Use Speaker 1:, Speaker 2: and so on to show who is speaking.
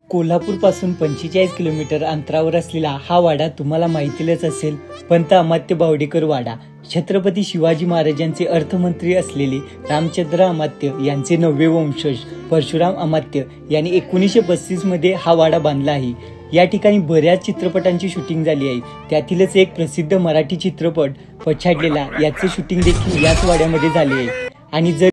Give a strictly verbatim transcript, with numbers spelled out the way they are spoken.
Speaker 1: कोल्हापूरपासून पंचेचाळीस किलोमीटर अंतरावर असलेला हा वाडा तुम्हाला माहितीच असेल. पंत अमात्य बावडेकर वाडा. छत्रपती शिवाजी महाराजांचे अर्थमंत्री असलेले रामचंद्र अमात्य यांचे नववे वंशज परशुराम अमात्य यांनी एकोणीसशे पस्तीस मध्ये हा वाडा बांधला आहे. या ठिकाणी बऱ्याच चित्रपटांची शूटिंग झाली आहे. त्यातीलच एक प्रसिद्ध मराठी चित्रपट पछाडलेला याचे शूटिंग देखील याच वाड्यामध्ये झाले आहे. आणि जर